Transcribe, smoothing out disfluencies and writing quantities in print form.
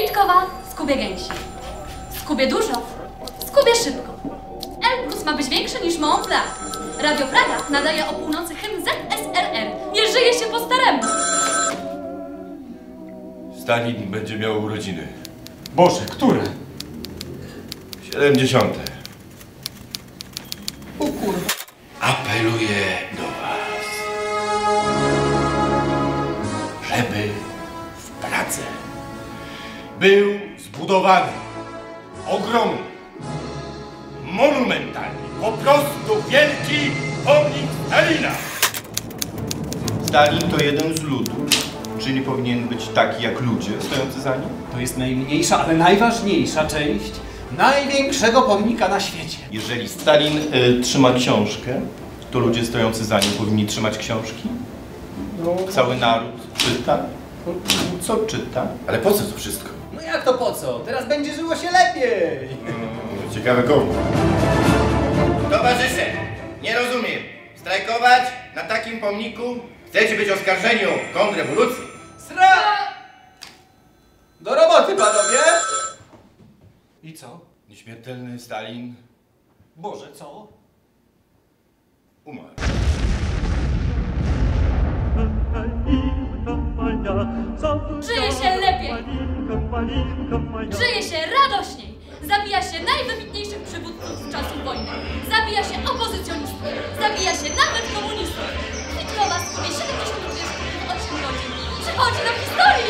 Kwitkowa skubie gęsi. Skubie dużo, skubie szybko. Elbrus ma być większy niż Mont Blanc. Radio Praga nadaje o północy hymn ZSRR. Nie żyje się po staremu. Stalin będzie miał urodziny. Boże, które? 70. O kurwa. Apeluję do was, żeby w Pradze był zbudowany ogromny, monumentalny, po prostu wielki pomnik Stalina. Stalin to jeden z ludu. Czy nie powinien być taki jak ludzie stojący za nim? To jest najmniejsza, ale najważniejsza część największego pomnika na świecie. Jeżeli Stalin trzyma książkę, to ludzie stojący za nim powinni trzymać książki? No, cały naród czyta? No, co czyta? Ale po co to wszystko? No jak to po co? Teraz będzie żyło się lepiej. Ciekawe komu. Towarzysze, nie rozumiem. Strajkować na takim pomniku? Chcecie być oskarżeni o kontrrewolucję? Sra! Do roboty, panowie! I co? Nieśmiertelny Stalin Boże, co? umarł. Żyje się lepiej. Żyje się radośniej. Zabija się najwybitniejszych przywódców z czasów wojny. Zabija się opozycjonistów. Zabija się nawet komunistów. Kwitkowa skubie 78 godzin. Przychodzi do historii.